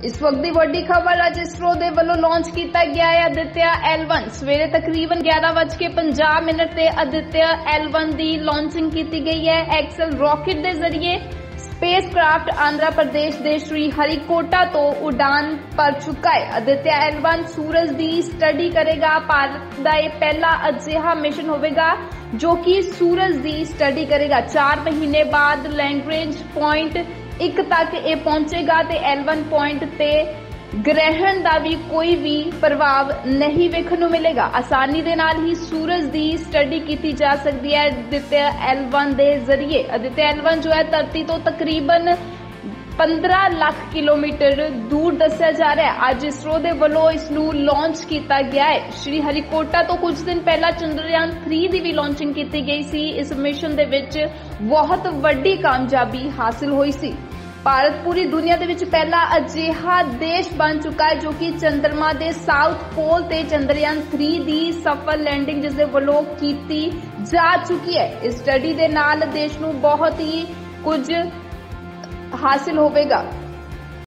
इस वक्त की वड्डी खबर अज इसरो के वालों लॉन्च किया गया है आदित्य L1 सवेरे तकरीबन 11:50 ते आदित्य L1 की लॉन्चिंग की गई है। एक्सेल रॉकेट के जरिए स्पेस क्राफ्ट आंध्र प्रदेश के श्री हरिकोटा तो उड़ान भर चुका है। आदित्य L1 सूरज की स्टडी करेगा। भारत का यह पहला अजिहा मिशन होगा जो कि सूरज की स्टडी करेगा। 4 महीने बाद लैग्रेंज पॉइंट 1 तक ये पहुंचेगा ते L1 पॉइंट ते ग्रहण का भी कोई भी प्रभाव नहीं वेखण नूं मिलेगा। आसानी दे नाल ही सूरज की स्टडी की जा सकती है आदित्य L1 के जरिए। आदित्य L1 जो है धरती तो तकरीबन 15 लाख किलोमीटर दूर दस्या जा रहा है। अज इसरो के वालों इसनू लॉन्च किया गया है। श्री हरिकोटा तो कुछ दिन पहला चंद्रयान 3 की भी लॉन्चिंग की गई सी। इस मिशन दे विच बहुत वड्डी कामयाबी हासिल हुई सी। भारत पूरी दुनिया दे विच पहला अजिहा देश बन चुका है जो कि चंद्रमा के साउथ पोल ते चंद्रयान 3 की सफल लैंडिंग जिस दे वालों की जा चुकी है। इस स्टडी दे नाल देश नूं बहुत ही कुछ हासिल होगा।